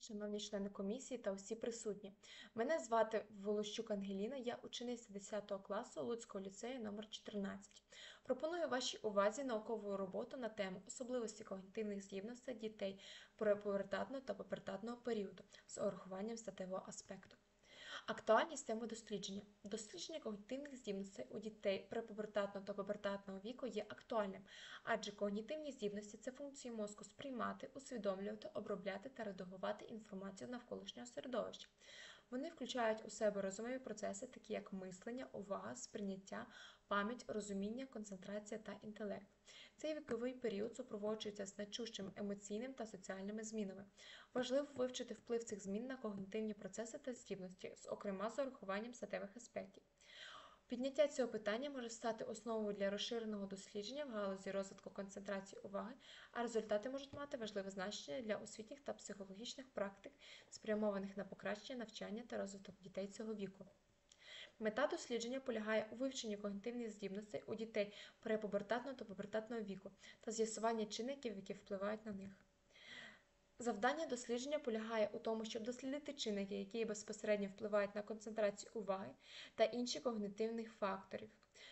Шановні члени комісії та усі присутні. Мене звати Волощук Ангеліна, я учениця 10 класу Луцького ліцею номер 14. Пропоную вашій увазі наукову роботу на тему особливості когнітивних здібностей дітей перепубертатного та пубертатного періоду з урахуванням статевого аспекту. Актуальність теми дослідження. Дослідження когнітивних здібностей у дітей препубертатного та пубертатного віку є актуальним, адже когнітивні здібності – це функції мозку сприймати, усвідомлювати, обробляти та редагувати інформацію навколишнього середовища. Вони включають у себе розумові процеси, такі як мислення, увага, сприйняття, пам'ять, розуміння, концентрація та інтелект. Цей віковий період супроводжується значущими емоційними та соціальними змінами. Важливо вивчити вплив цих змін на когнітивні процеси та здібності, зокрема з урахуванням статевих аспектів. Підняття цього питання може стати основою для розширеного дослідження в галузі розвитку концентрації уваги, а результати можуть мати важливе значення для освітніх та психологічних практик, спрямованих на покращення навчання та розвиток дітей цього віку. Мета дослідження полягає у вивченні когнітивних здібностей у дітей препубертатного та пубертатного віку та з'ясуванні чинників, які впливають на них. Завдання дослідження полягає у тому, щоб дослідити чинники, які безпосередньо впливають на концентрацію уваги та інші когнітивних факторів,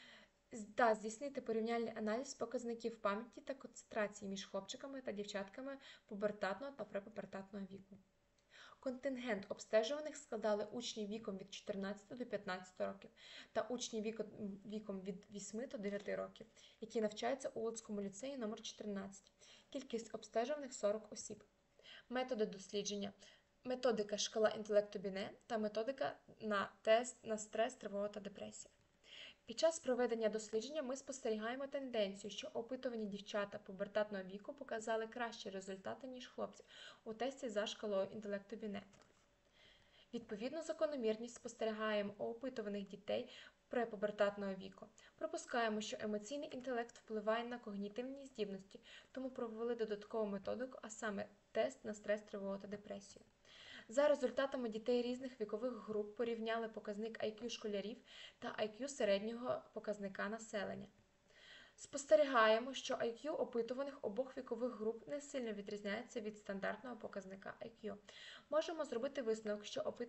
та здійснити порівняльний аналіз показників пам'яті та концентрації між хлопчиками та дівчатками пубертатного та препубертатного віку. Контингент обстежуваних складали учні віком від 14 до 15 років та учні віком від 8 до 9 років, які навчаються у Луцькому ліцеї номер 14. Кількість обстежуваних – 40 осіб. Методи дослідження. Методика шкала інтелекту Біне та методика на тест на стрес, тривогу та депресію. Під час проведення дослідження ми спостерігаємо тенденцію, що опитувані дівчата пубертатного віку показали кращі результати, ніж хлопці у тесті за шкалою інтелекту Біне. Відповідну закономірність спостерігаємо у опитуваних дітей препубертатного віку. Припускаємо, що емоційний інтелект впливає на когнітивні здібності, тому провели додаткову методику, а саме тест на стрес, тривогу та депресію. За результатами дітей різних вікових груп порівняли показник IQ школярів та IQ середнього показника населення. Спостерігаємо, що IQ опитуваних обох вікових груп не сильно відрізняється від стандартного показника IQ. Можемо зробити висновок,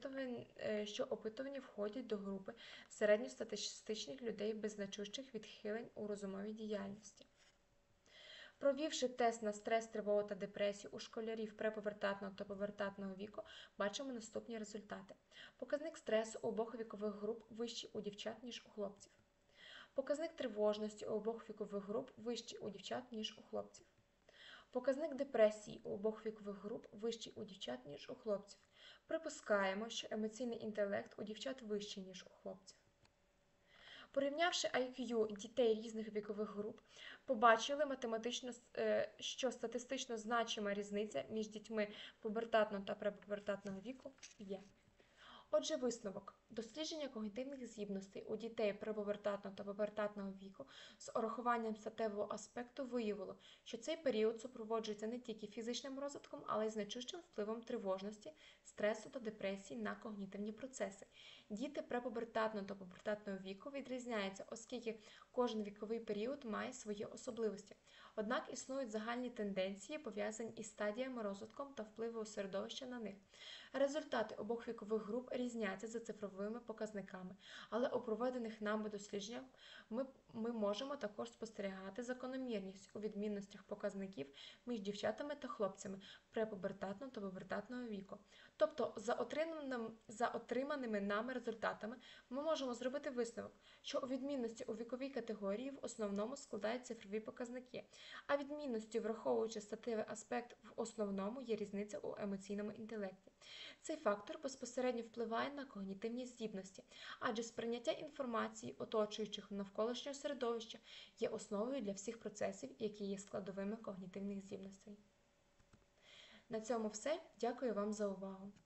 що опитувані входять до групи середньостатистичних людей без значущих відхилень у розумовій діяльності. Провівши тест на стрес, тривогу та депресію у школярів препубертатного та пубертатного віку, бачимо наступні результати. Показник стресу у обох вікових груп вищий у дівчат, ніж у хлопців. Показник тривожності у обох вікових груп вищий у дівчат, ніж у хлопців. Показник депресії у обох вікових груп вищий у дівчат, ніж у хлопців. Припускаємо, що емоційний інтелект у дівчат вищий, ніж у хлопців. Порівнявши IQ дітей різних вікових груп, побачили що статистично значима різниця між дітьми пубертатного та препубертатного віку є. Отже, висновок. Дослідження когнітивних здібностей у дітей препубертатного та пубертатного віку з урахуванням статевого аспекту виявило, що цей період супроводжується не тільки фізичним розвитком, але й значущим впливом тривожності, стресу та депресії на когнітивні процеси. Діти препубертатного та пубертатного віку відрізняються, оскільки кожен віковий період має свої особливості. Однак існують загальні тенденції, пов'язані із стадіями розвитком та впливу середовища на них. Результати обох вікових груп різняться за цифровими показниками, але у проведених нами дослідженнях ми можемо також спостерігати закономірність у відмінностях показників між дівчатами та хлопцями препубертатного та пубертатного віку. Тобто, за отриманими нами результатами ми можемо зробити висновок, що у відмінності у віковій категорії в основному складають цифрові показники, а відмінності, враховуючи статевий аспект, в основному є різниця у емоційному інтелекті. Цей фактор безпосередньо впливає на когнітивні здібності, адже сприйняття інформації, оточуючих навколишнього середовища, є основою для всіх процесів, які є складовими когнітивних здібностей. На цьому все. Дякую вам за увагу.